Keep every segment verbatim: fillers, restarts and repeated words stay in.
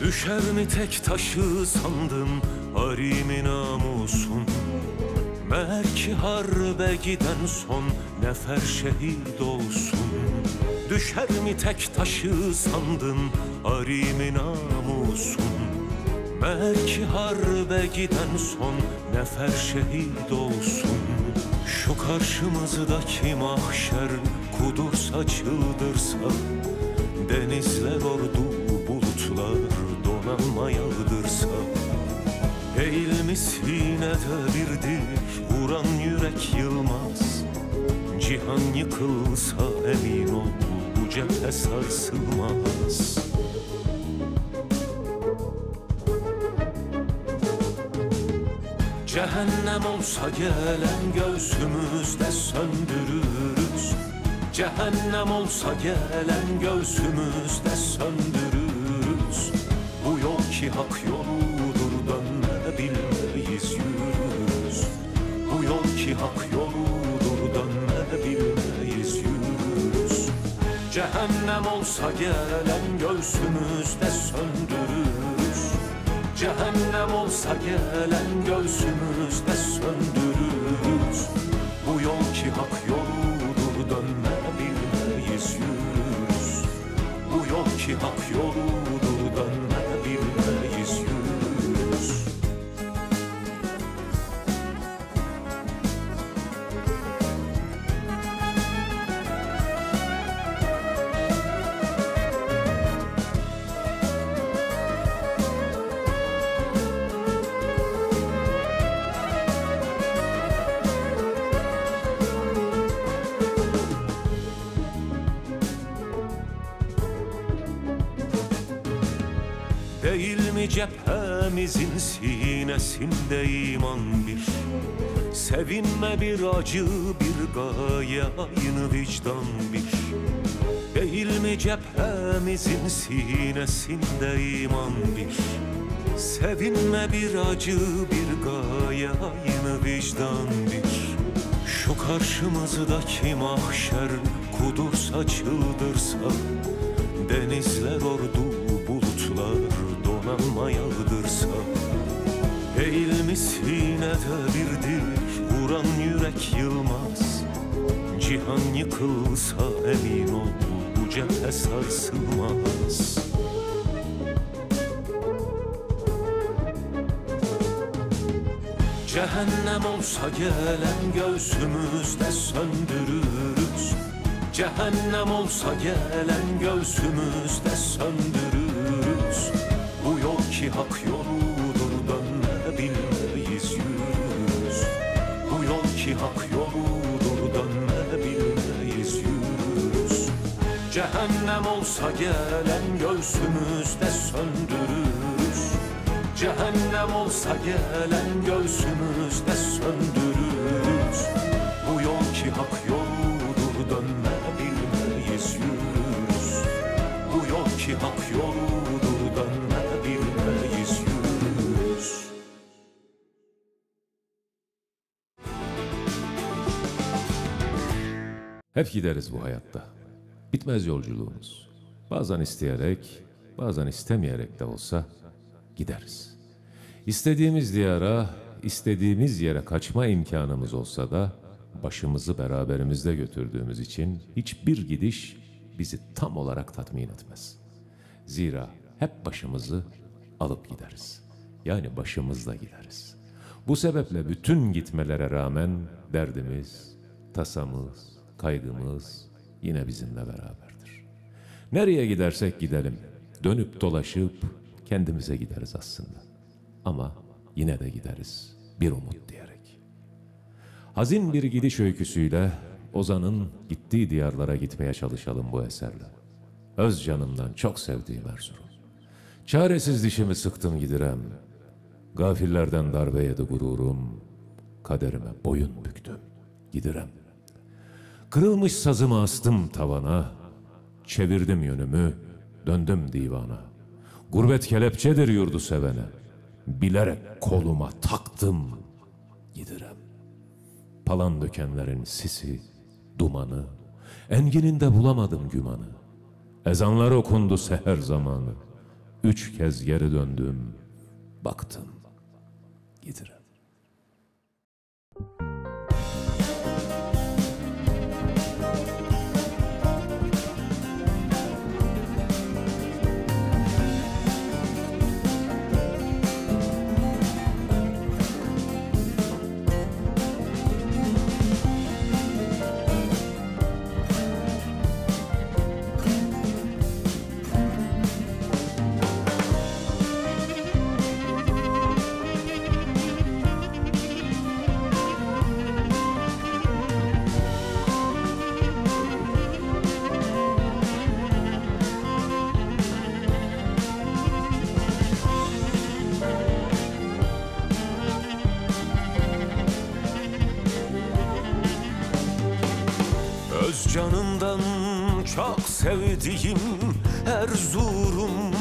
Düşer mi tek taşı sandın harimi namusun? Meğer ki harbe giden son nefer şehit olsun. Düşer mi tek taşı sandın harimi namusun? Meğer ki harbe giden son nefer şehit olsun. Şu karşımızdaki mahşer kudursa çıldırsa, denizler ordu bulutlar donanma yağdırsa, değil mi sinede birdir vuran yürek yılmaz? Cihan yıkılsa emin ol bu cephe sarsılmaz. Cehennem olsa gelen göğsümüzde söndürürüz. Cehennem olsa gelen göğsümüzde söndürürüz. Bu yol ki hak yoludur, dönme bilmeyiz yürürüz. Bu yol ki hak yoludur, dönme bilmeyiz yürürüz. Cehennem olsa gelen göğsümüzde söndürürüz. Cehennem olsa gelen göğsümüzde söndürürüz. Bu yol ki hak yoludur, dönme bilmeyiz yürürüz. Bu yol ki hak yoludur, dönme bilmeyiz yürürüz. Değil mi cephemizin sinesinde iman bir? Sevinme bir acı bir gaye, aynı vicdan bir. Değil mi cephemizin sinesinde iman bir? Sevinme bir acı bir gaye, aynı vicdan bir. Şu karşımızdaki mahşer kudursa çıldırsa, denizler ordu bulutlar donanma yağdırsa, değil mi sinede birdir vuran yürek yılmaz? Cihan yıkılsa emin ol bu cephe sarsılmaz. Cehennem olsa gelen göğsümüzde söndürürüz. Cehennem olsa gelen göğsümüzde söndürürüz. Bu yol ki hak yoludur, dönme bilmeyiz yürürüz. Bu yol ki hak yoludur, dönme bilmeyiz yürürüz. Cehennem olsa gelen göğsümüzde söndürürüz. Cehennem olsa gelen göğsümüzde söndürürüz. Bu yol ki hak yoludur, dönme bilmeyiz yürürüz. Bu yol ki hak yoludur, dönme bilmeyiz yürürüz. Hep gideriz bu hayatta. Bitmez yolculuğumuz. Bazen isteyerek, bazen istemeyerek de olsa gideriz. İstediğimiz diyara, istediğimiz yere kaçma imkanımız olsa da başımızı beraberimizde götürdüğümüz için hiçbir gidiş bizi tam olarak tatmin etmez. Zira hep başımızı alıp gideriz. Yani başımızla gideriz. Bu sebeple bütün gitmelere rağmen derdimiz, tasamız, kaygımız yine bizimle beraberdir. Nereye gidersek gidelim, dönüp dolaşıp kendimize gideriz aslında. Ama yine de gideriz bir umut diyerek. Hazin bir gidiş öyküsüyle Ozan'ın gittiği diyarlara gitmeye çalışalım bu eserle. Öz canımdan çok sevdiğim Erzurum. Çaresiz dişimi sıktım gidirem. Gafillerden darbe yedi gururum. Kaderime boyun büktüm gidirem. Kırılmış sazımı astım tavana. Çevirdim yönümü, döndüm divana. Gurbet kelepçedir yurdu sevene. Bilerek koluma taktım gidirem. Palan dökenlerin sisi, dumanı, engininde bulamadım gümanı. Ezanlar okundu seher zamanı. Üç kez geri döndüm, baktım, gidirem. Öz canımdan çok sevdiğim Erzurum,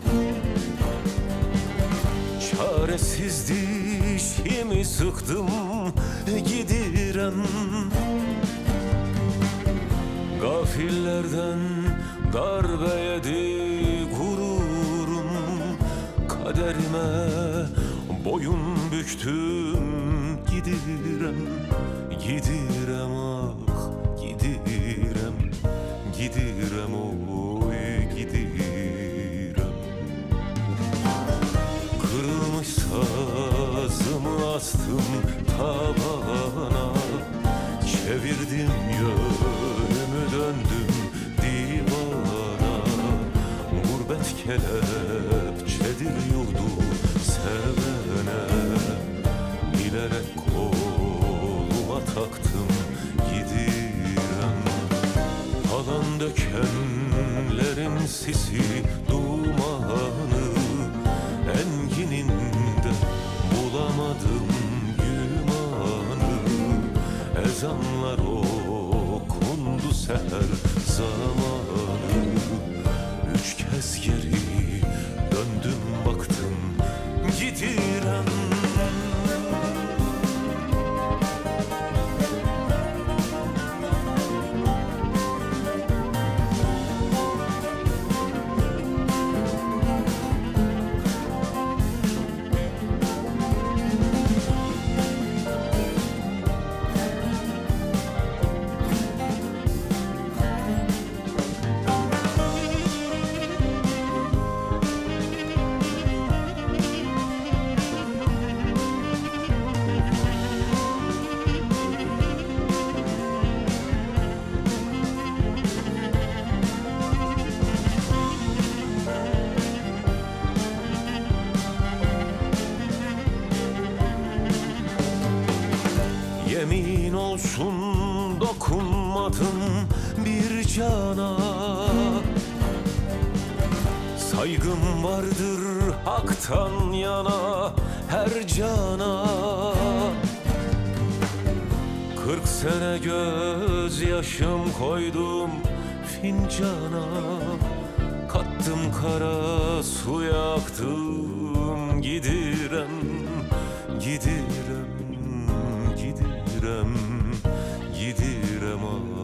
çaresiz dişimi sıktım gidirem. Gafillerden darbe yedi gururum, kaderime boyun büktüm gidirem. Gidirem ah gidirem, gidirem oy gidirem. Kırılmış sazımı astım tabana, çevirdim yönümü döndüm divana. Gurbet kelepçedir yurdu sevene, bilerek koluma taktım gidirem. Alan dökenlerin sisi dumanı, engininde bulamadım gümanı. Ezanlar okundu seher zamanı, üç kez geri döndüm baktım gidirem. Yemin olsun dokunmadım bir cana, saygım vardır haktan yana her cana. Kırk sene gözyaşım koydum fincana, kattım kara su yaktım gidirem. Gidirem, gidirem, gidirem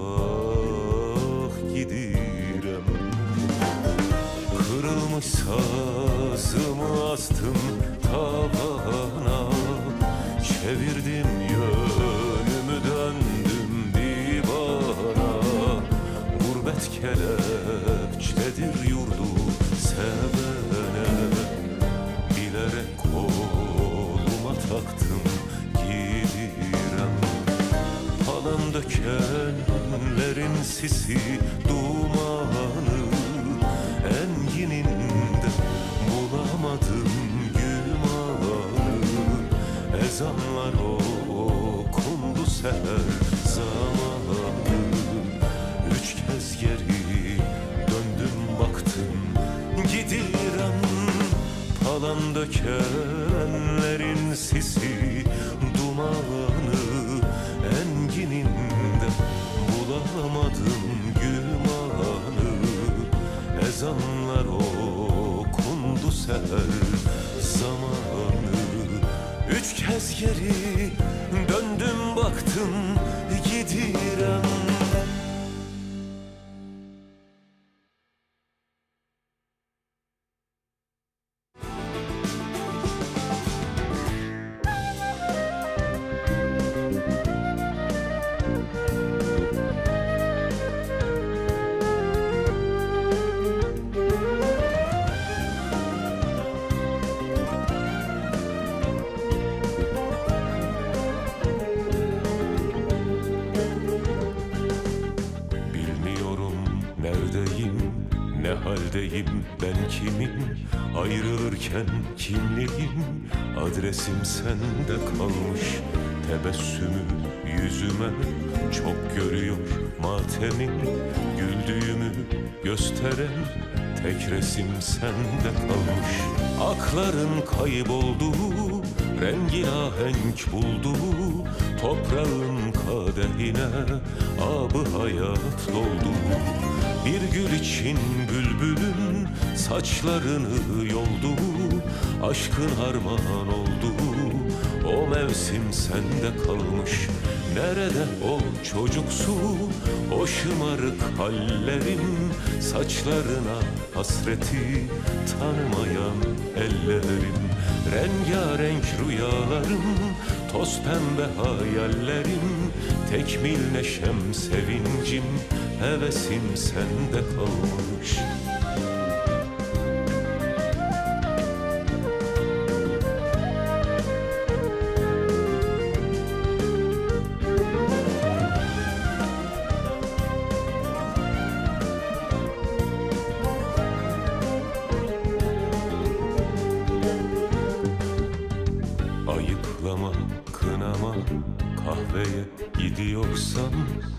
ah gidirem. Kırılmış sazımı astım tabana, çevirdim yönümü döndüm divana. Gurbet kelepçedir yurdu sevene, bilerek koluma taktım gidirem. Alan dökenlerin sisi dumanı, engininde bulamadım gümanı. Ezanlar okundu seher zamanı, üç kez geri döndüm baktım gidirem. Alan dökenlerin sisi dumanı, engininde bulamadım gümanı. Ezanlar okundu seher zamanı, üç kez geri döndüm baktım gidirem. haldeyim ben kimim? Ayrılırken kimliğim, adresim sende kalmış. Tebessümü yüzüme çok görüyor matemin. Güldüğümü gösteren tek resim sende kalmış. Akların kayboldu, rengi ahenk buldu. Toprağın kadehine abı hayat doldu. Bir gül için bülbülün saçlarını yoldu. Aşkın harman oldu, o mevsim sende kalmış. Nerede o çocuksu, o şımarık hallerim? Saçlarına hasreti tanımayan ellerim. Rengarenk rüyalarım, toz pembe hayallerim. Tekmil neşem, sevincim, hevesim sende kalmış. Ayıplama, kınama, kahveye gidiyorsan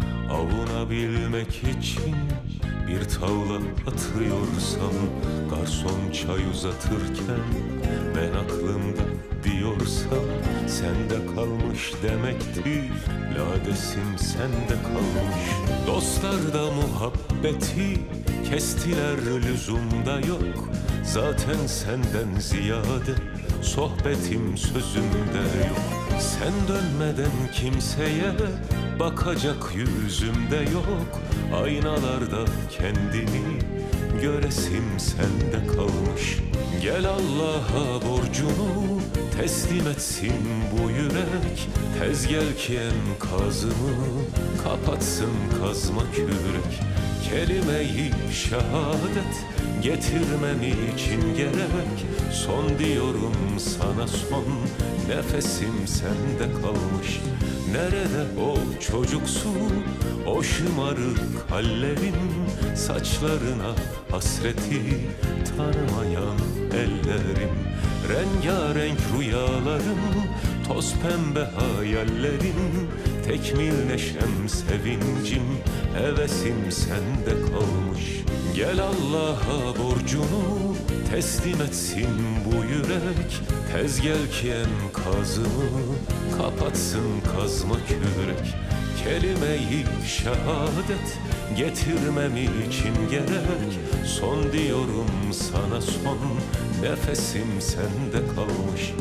avunabilmek için bir tavla atıyorsan, garson çay uzatırken ben aklımda diyorsam, sende kalmış demektir, ladesim sende kalmış. Dostlar da muhabbeti kestiler, lüzumda yok. Zaten senden ziyade sohbetim sözümde yok. Sen dönmeden kimseye bakacak yüzümde yok. Aynalarda kendini göresim sende kalmış. Gel Allah'a borcunu teslim etsin bu yürek. Tez gel ki enkazımı kapatsın kazma kürek. Kelime-i şehadet getirmem için gerek. Son diyorum sana, son nefesim sende kalmış. Nerede o çocuksu, o şımarık hallerin? Saçlarına hasreti tanımayan ellerim. Rengarenk rüyalarım, toz pembe hayallerim. Tekmil neşem, sevincim, hevesim sende kalmış. Gel Allah'a borcunu teslim etsin bu yürek. Tez gel ki enkazımı kapatsın kazma kürek. Kelime-i şehadet getirmem için gerek. Son diyorum sana, son nefesim sende kalmış.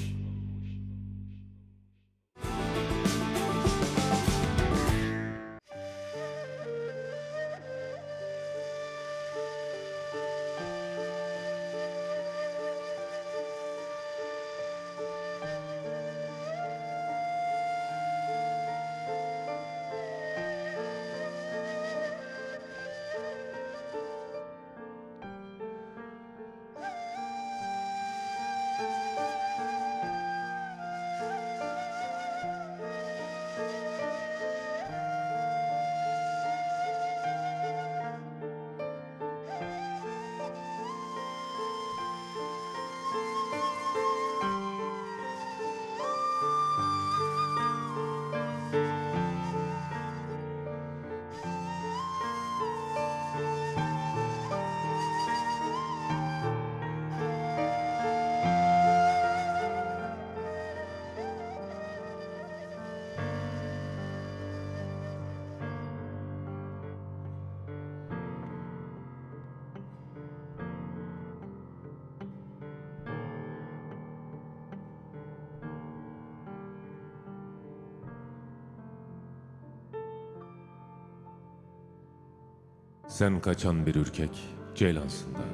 Sen kaçan bir ürkek ceylansın da,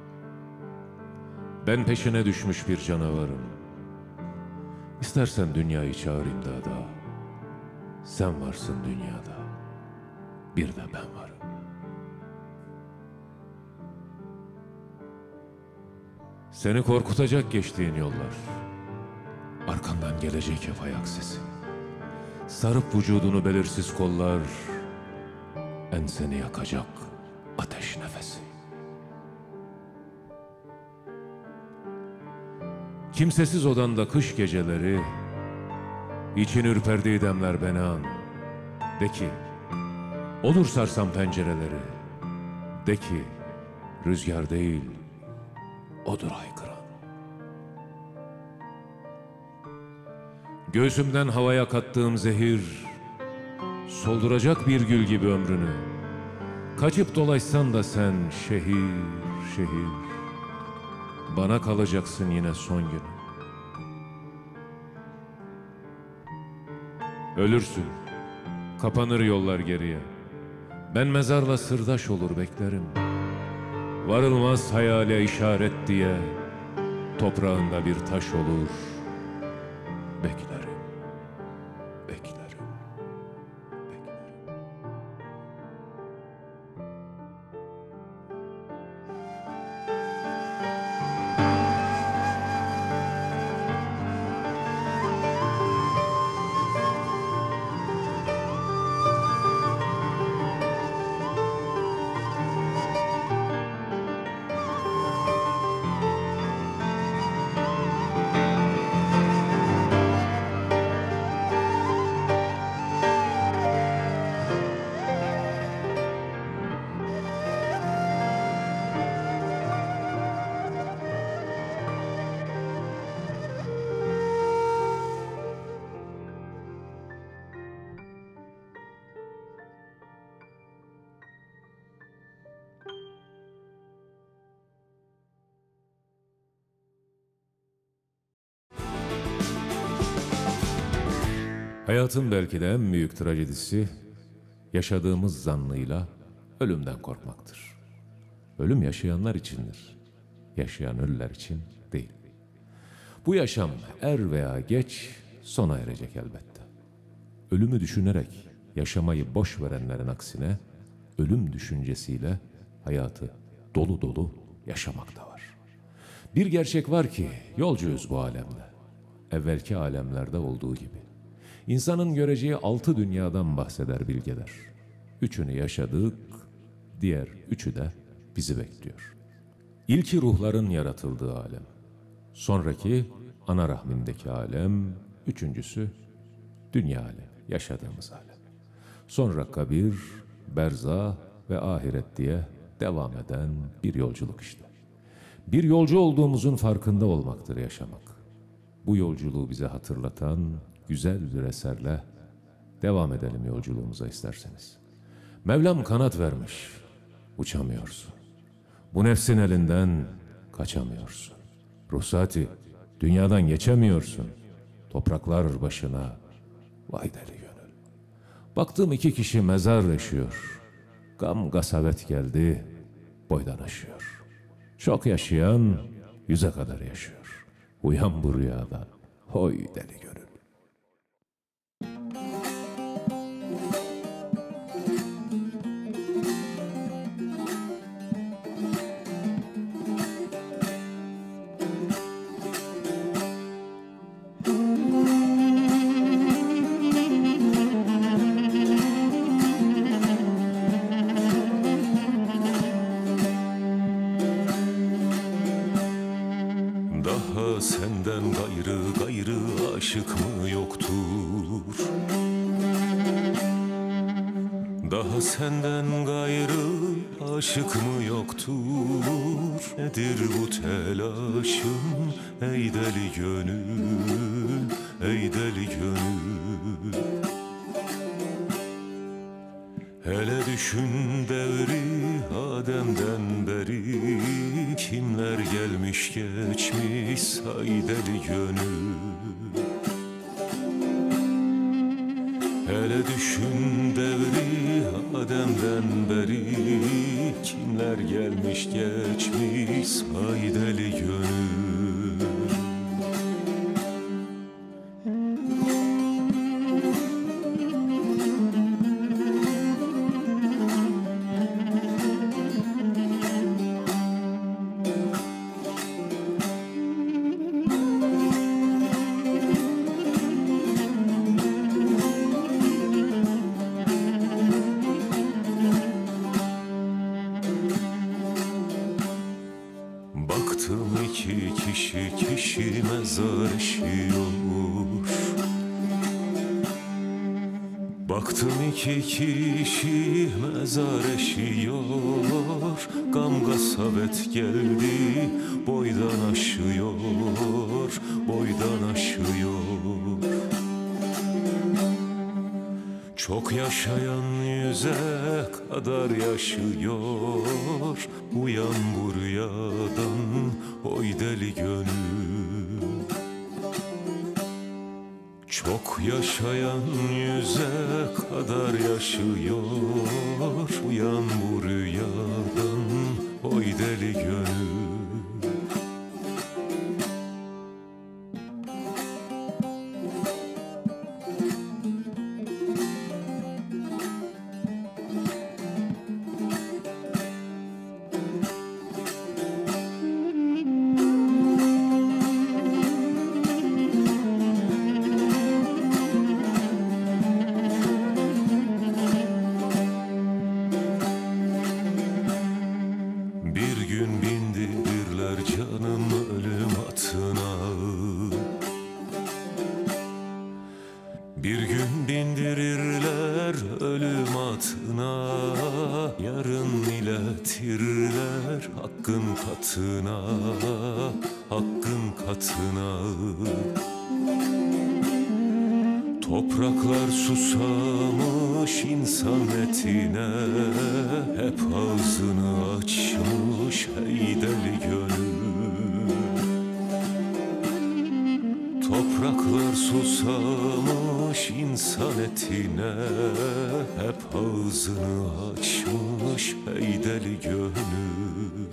ben peşine düşmüş bir canavarım. İstersen dünyayı çağır imdada. Sen varsın dünyada, bir de ben varım. Seni korkutacak geçtiğin yollar, arkandan gelecek hep ayak sesi. Sarıp vücudunu belirsiz kollar, enseni yakacak ateş nefesi. Kimsesiz odanda kış geceleri, için ürperdiği demler beni an. De ki, olur sarsam pencereleri. De ki, rüzgar değil, odur haykıran. Göğsümden havaya kattığım zehir, solduracak bir gül gibi ömrünü. Kaçıp dolaşsan da sen şehir şehir, bana kalacaksın yine son gün. Ölürsün, kapanır yollar geriye. Ben mezarla sırdaş olur beklerim. Varılmaz hayale işaret diye, toprağında bir taş olur beklerim, beklerim, beklerim. Hayatın belki de en büyük trajedisi, yaşadığımız zannıyla ölümden korkmaktır. Ölüm yaşayanlar içindir, yaşayan ölüler için değil. Bu yaşam er veya geç sona erecek elbette. Ölümü düşünerek yaşamayı boş verenlerin aksine, ölüm düşüncesiyle hayatı dolu dolu yaşamak da var. Bir gerçek var ki yolcuyuz bu alemde, evvelki alemlerde olduğu gibi. İnsanın göreceği altı dünyadan bahseder bilgeler. Üçünü yaşadık, diğer üçü de bizi bekliyor. İlki ruhların yaratıldığı alem. Sonraki ana rahmindeki alem. Üçüncüsü dünya alemi, yaşadığımız alem. Sonra kabir, berzah ve ahiret diye devam eden bir yolculuk işte. Bir yolcu olduğumuzun farkında olmaktır yaşamak. Bu yolculuğu bize hatırlatan güzel bir eserle devam edelim yolculuğumuza isterseniz. Mevlam kanat vermiş, uçamıyorsun. Bu nefsin elinden kaçamıyorsun. Ruhsati, dünyadan geçemiyorsun. Topraklar başına, vay deli gönül. Baktım iki kişi mezar yaşıyor. Gam gasavet geldi, boydan aşıyor. Çok yaşayan yüze kadar yaşıyor. Uyan bu rüyadan, hoy deli gönül. Daha senden gayrı gayrı aşık mı yoktur? Daha senden gayrı aşık mı yoktur? Nedir bu telaşın ey deli gönül, ey deli gönül? Hele düşün devri Adem'den beri, kimler gelmiş geçmiş say deli gönül. Hele düşün devri Adem'den beri, kimler gelmiş geçmiş say deli gönül. Baktım iki kişi mezar eşiyor. Baktım iki kişi mezar eşiyor. Gam gasabet geldi boydan aşıyor, boydan aşıyor. Çok yaşayan yüze kadar yaşıyor. Uyan bu rüyadan oy deli gönül. Çok yaşayan yüze kadar yaşıyor. Uyan bu rüyadan oy deli gönül. Bir gün bindirirler ölüm atına, yarın iletirler hakkın katına, hakkın katına. Topraklar susamış insan etine, hep ağzını açmış hey deli gönül. Topraklar susamış insan etine, hep ağzını açmış hey deli gönül.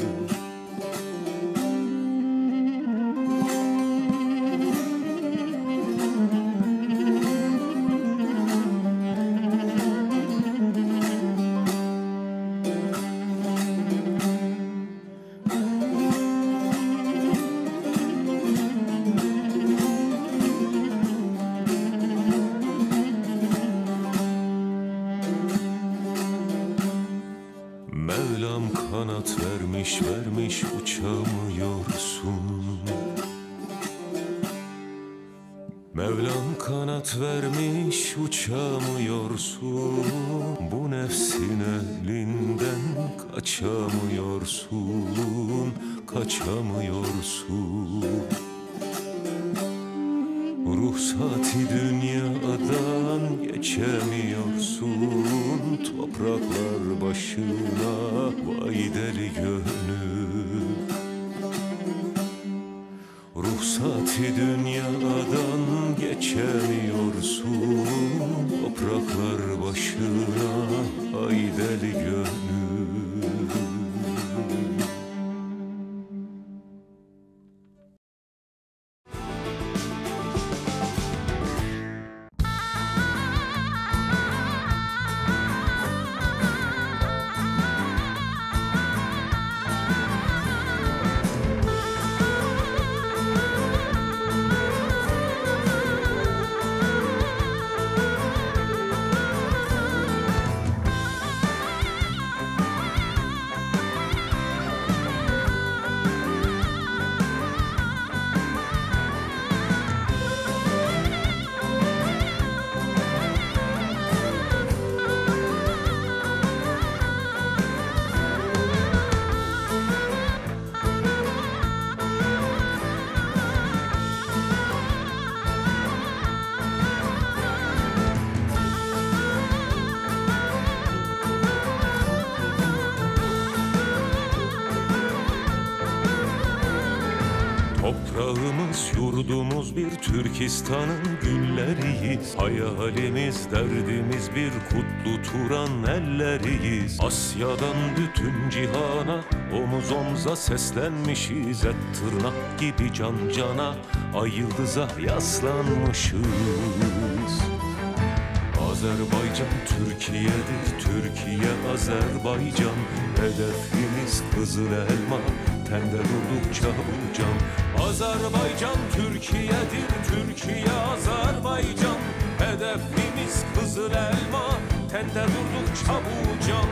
Mevlam kanat vermiş vermiş uçamıyorsun. Mevlam kanat vermiş uçamıyorsun. Bu nefsin elinden kaçamıyorsun, kaçamıyorsun. Ruhsati dünyadan geçemiyorsun. Topraklar başına vay deli gönül. Ruhsati dünyadan geçemiyorsun. Topraklar başına vay deli gönül. Toprağımız, yurdumuz bir Türkistan'ın gülleriyiz. Hayalimiz, derdimiz bir kutlu Turan elleriyiz. Asya'dan bütün cihana omuz omza seslenmişiz. Et tırnak gibi can cana ay yıldıza yaslanmışız. Azerbaycan Türkiye'dir, Türkiye Azerbaycan. Hedefimiz kızıl elma, tende durdukça ucan. Azerbaycan Türkiye'dir, Türkiye Azerbaycan. Hedefimiz kızıl elma, tende durdukça ucan.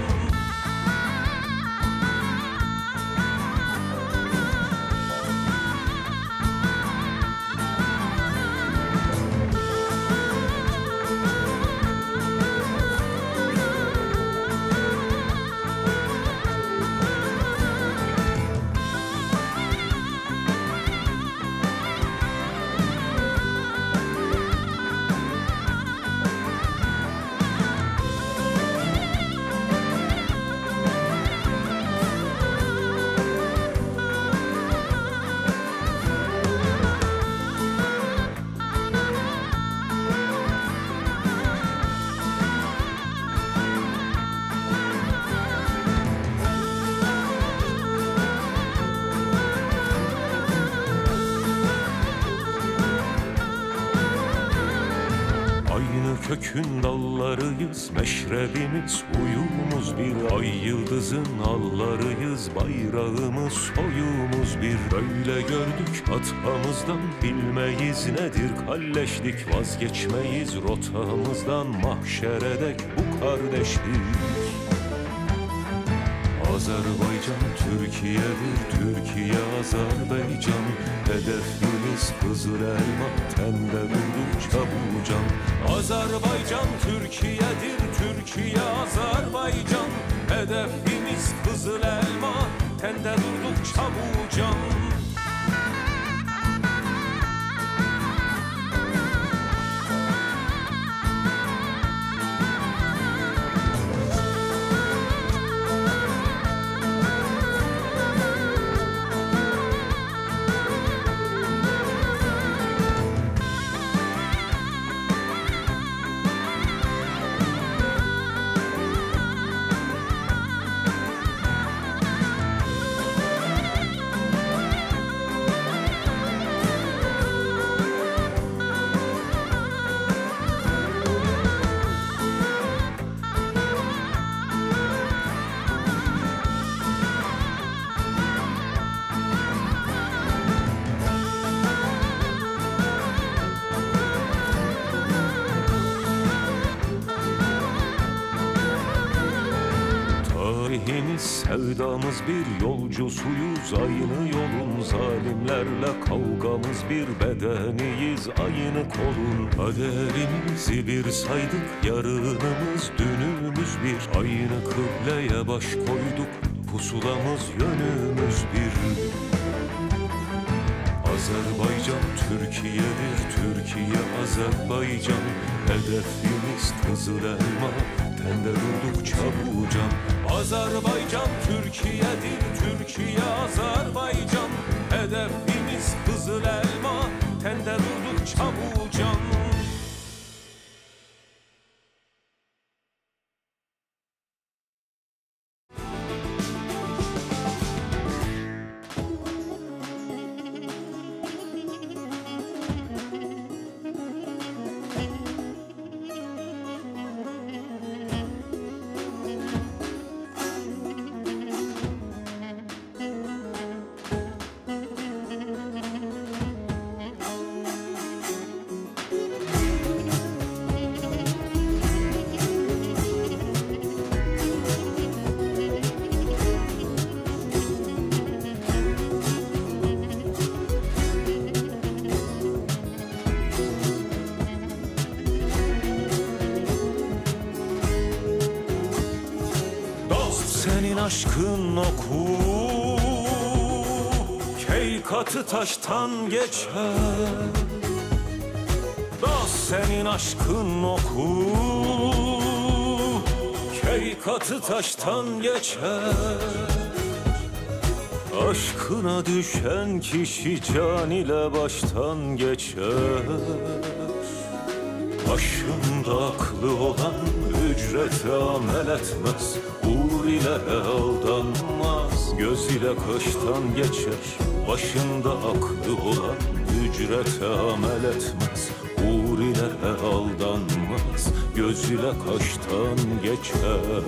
kökün dallarıyız, meşrebimiz huyumuz bir. Ay yıldızın allarıyız, bayrağımız soyumuz bir. Böyle gördük atamızdan, bilmeyiz nedir kalleşlik. Vazgeçmeyiz rotamızdan, mahşere dek bu kardeşlik. Azerbaycan Türkiye'dir, Türkiye Azerbaycan. Hedefimiz Kızıl Elma, tende durdukça bu can. Azerbaycan Türkiye'dir, Türkiye Azerbaycan. Hedefimiz Kızıl Elma, tende durdukça bu can. Tarihimiz, sevdamız bir, yolcusuyuz aynı yolun. Zalimlerle kavgamız bir, bedeniyiz aynı kolun. Kaderimizi bir saydık, yarınımız dünümüz bir. Aynı kıbleye baş koyduk, pusulamız yönümüz bir. Azerbaycan Türkiye'dir, Türkiye Azerbaycan. Hedefimiz Kızıl Elma, tende durdukça bu can. Azerbaycan Türkiye'dir, Türkiye Azerbaycan. Hedefimiz Kızıl Elma, tende durdukça bu can. Senin aşkın oku, keykatı taştan geçer. Dost senin aşkın oku, keykatı taştan geçer. Aşkına düşen kişi can ile baştan geçer. Başında aklı olan ücrete amel etmez. Uğur ile aldanmaz, göz ile kaştan geçer. Başında aklı olan ücrete amel etmez. Uğur ile aldanmaz, göz ile kaştan geçer.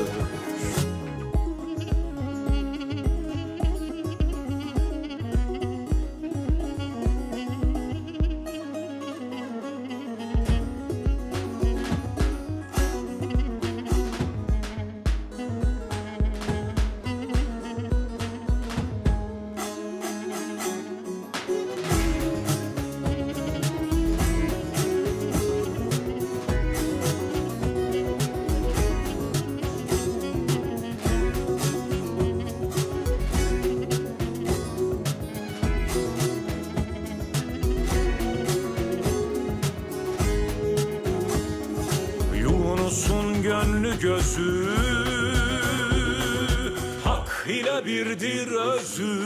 Gönlü gözü hak ile birdir özü.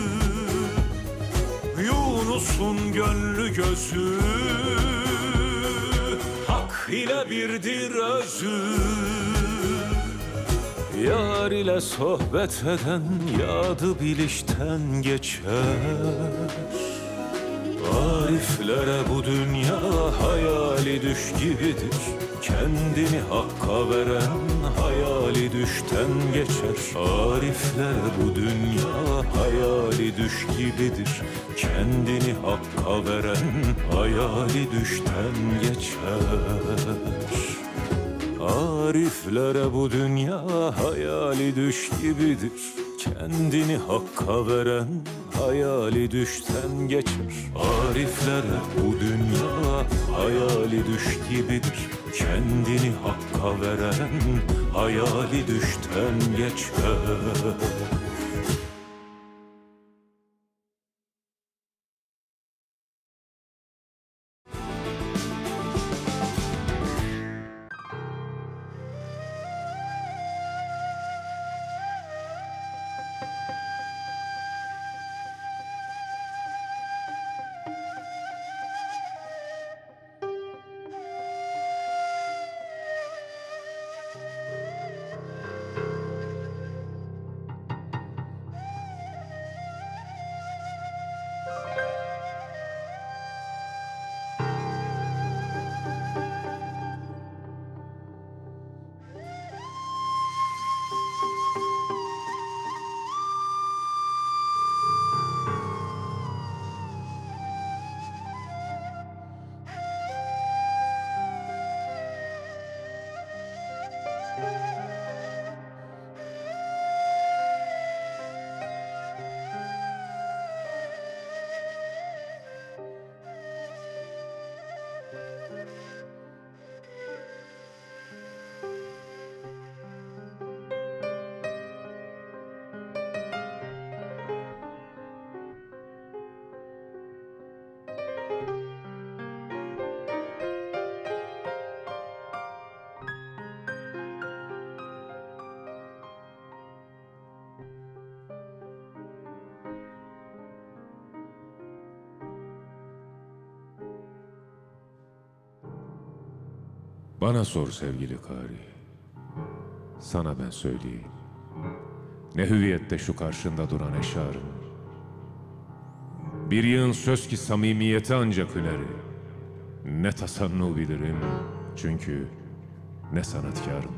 Yunus'un gönlü gözü hak ile birdir özü. Yar ile sohbet eden yadı bilişten geçer. Var Ariflere bu dünya hayali düş gibidir. Kendini hakka veren hayali düşten geçer. Ariflere bu dünya hayali düş gibidir. Kendini hakka veren hayali düşten geçer. Ariflere bu dünya hayali düş gibidir. Kendini hakka veren hayali düşten geçer. Ariflere bu dünya hayali düş gibidir. Kendini hakka veren hayali düşten geçer. Bana sor sevgili Kari, sana ben söyleyeyim. Ne hüviyette şu karşında duran eşarım. Bir yığın söz ki samimiyeti ancak hüneri. Ne tasannu bilirim çünkü ne sanatkarım.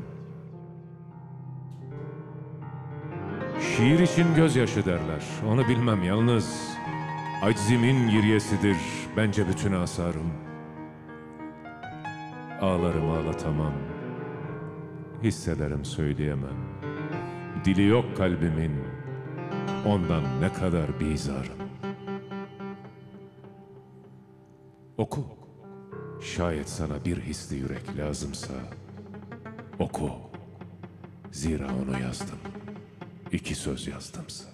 Şiir için gözyaşı derler, onu bilmem yalnız. Aczimin giryesidir bence bütün asarım. Ağlarım ağlatamam, hissederim söyleyemem. Dili yok kalbimin, ondan ne kadar bizarım. Oku, şayet sana bir hisli yürek lazımsa, oku. Zira onu yazdım, iki söz yazdımsa.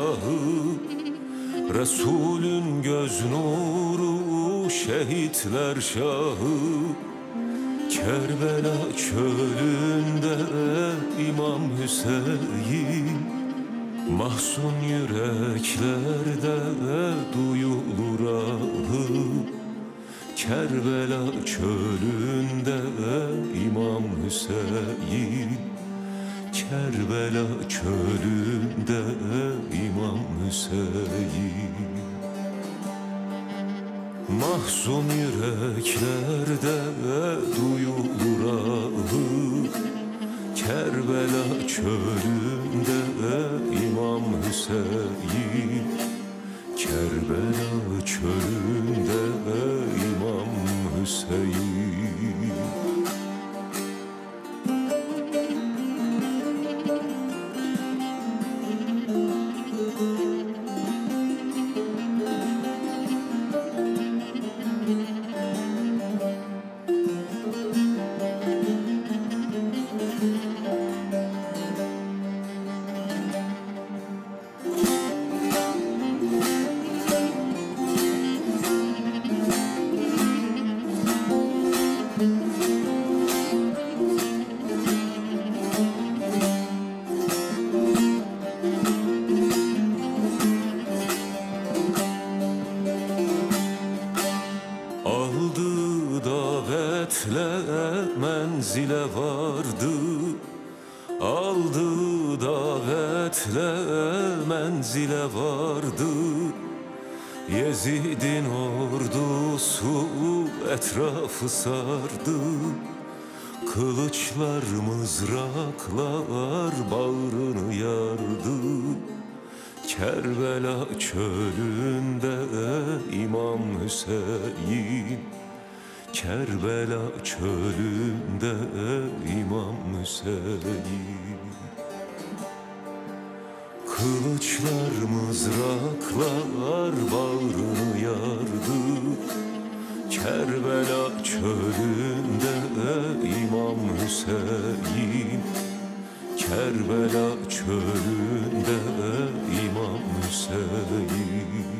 şahı, Resulün göz nuru, şehitler şahı. Kerbela çölünde İmam Hüseyin, mahzun yüreklerde duyulur ahı. Kerbela çölünde İmam Hüseyin, Kerbela çölünde İmam Hüseyin. Mahzun yüreklerde duyulur ahı. Kerbela çölünde İmam Hüseyin, Kerbela çölünde İmam Hüseyin. Menzile vardı, aldı davetle menzile vardı. Yezid'in ordusu etrafı sardı. Kılıçlar, mızraklar bağrını yardı. Kerbela çölünde İmam Hüseyin, Kerbela çölünde İmam Hüseyin. Kılıçlar, mızraklar bağrını yardı. Kerbela çölünde İmam Hüseyin, Kerbela çölünde İmam Hüseyin.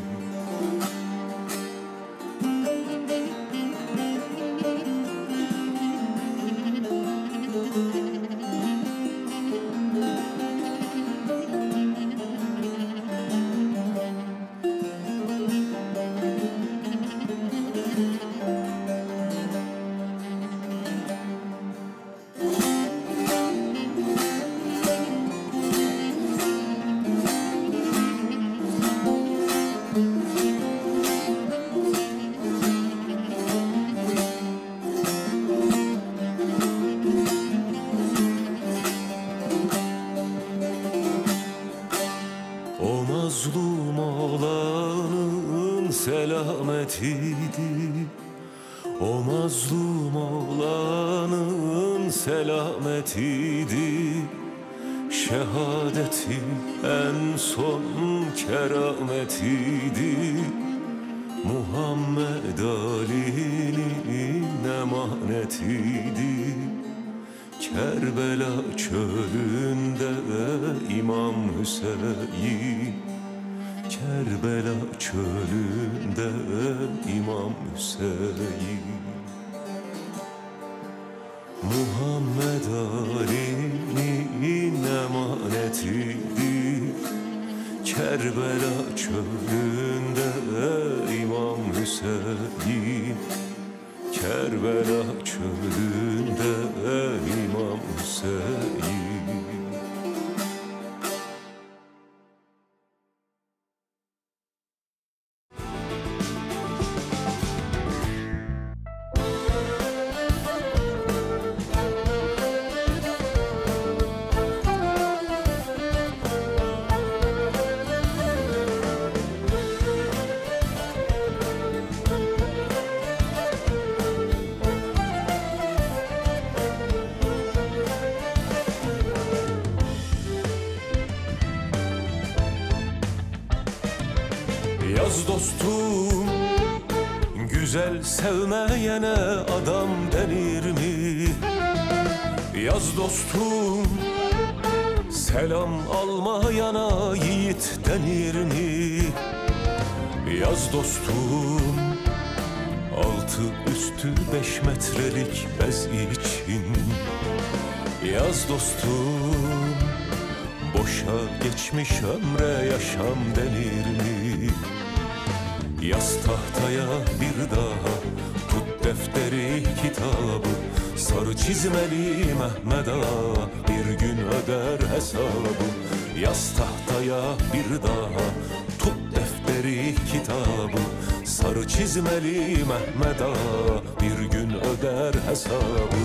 Mazlum olanın selametiydi, o mazlum olanın selametiydi. Şehadeti en son kerametiydi. Muhammed Ali'nin emanetiydi. Kerbela çölünde İmam Hüseyin, Kerbela çölünde İmam Hüseyin. Muhammed Ali'nin emanetiydi. Kerbela çölünde İmam Hüseyin, Kerbela çölünde İmam Hüseyin. Yaz dostum, güzel sevmeyene adam denir mi? Yaz dostum, Selam almayana yiğit denir mi? Yaz dostum, altı üstü beş metrelik bez için. Yaz dostum, boşa geçmiş ömre yaşam denir mi? Yaz tahtaya bir daha, tut defteri kitabı, sarı çizmeli Mehmet Ağa bir gün öder hesabı. Yaz tahtaya bir daha, tut defteri kitabı, sarı çizmeli Mehmet Ağa bir gün öder hesabı.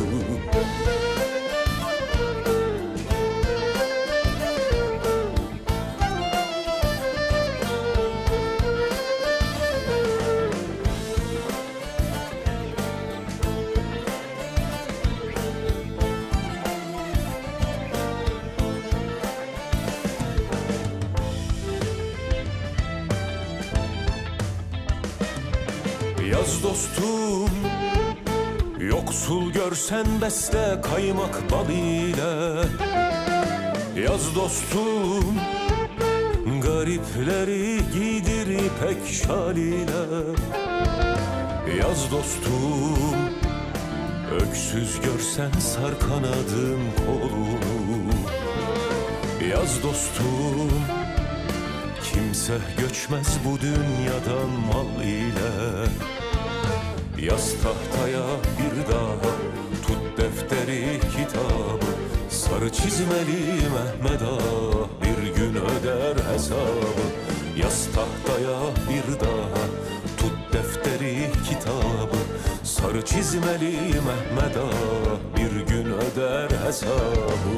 Yaz dostum, yoksul görsen besle kaymak bal ile. Yaz dostum, garipleri giydir ipek şal ile. Yaz dostum, öksüz görsen sar kanadın kolunu. Yaz dostum, kimse göçmez bu dünyadan mal ile. Yaz tahtaya bir daha, tut defteri kitabı, sarı çizmeli Mehmet Ağa bir gün öder hesabı. Yaz tahtaya bir daha, tut defteri kitabı, sarı çizmeli Mehmet Ağa bir gün öder hesabı.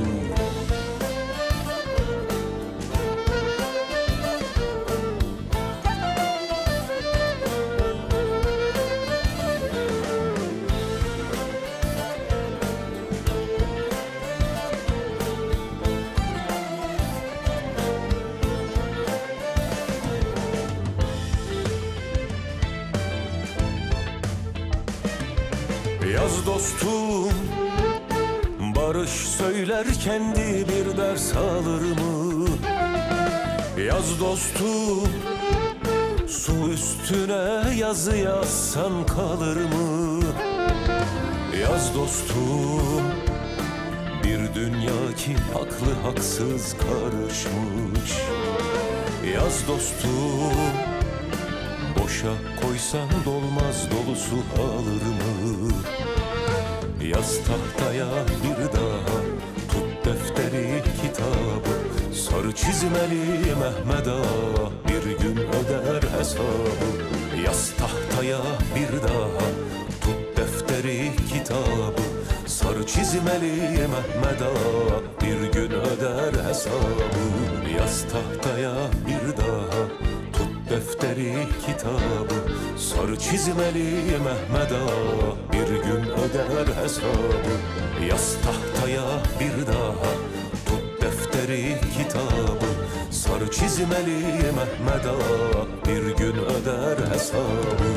Yaz dostum, barış söyler kendi bir ders alır mı? Yaz dostum, su üstüne yazı yazsan kalır mı? Yaz dostum, bir dünya ki haklı haksız karışmış. Yaz dostum, boşa koysan dolmaz dolusu alır mı? Yaz tahtaya bir daha, tut defteri kitabı, sarı çizmeli Mehmet Ağa bir gün öder hesabı. Yaz tahtaya bir daha, tut defteri kitabı, sarı çizmeli Mehmet Ağa bir gün öder hesabı. Yaz tahtaya bir daha, defteri kitabı, sarı çizmeli Mehmet Ağa bir gün öder hesabı. Yaz tahtaya bir daha, tut defteri kitabı, sarı çizmeli Mehmet Ağa bir gün öder hesabı.